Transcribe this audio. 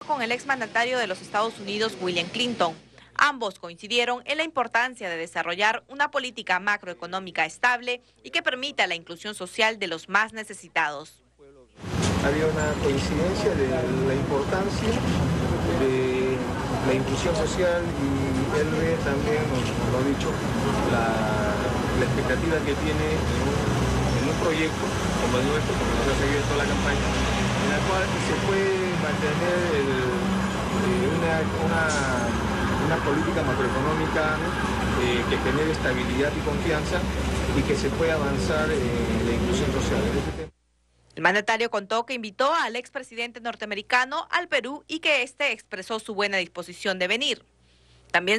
con el exmandatario de los Estados Unidos, William Clinton. Ambos coincidieron en la importancia de desarrollar una política macroeconómica estable y que permita la inclusión social de los más necesitados. Había una coincidencia de la importancia de la inclusión social y él ve también, como lo he dicho, la expectativa que tiene en un proyecto como el nuestro, como nos ha seguido toda la campaña, en la cual se puede mantener una política macroeconómica que genere estabilidad y confianza y que se pueda avanzar en la inclusión social. El mandatario contó que invitó al expresidente norteamericano al Perú y que éste expresó su buena disposición de venir. También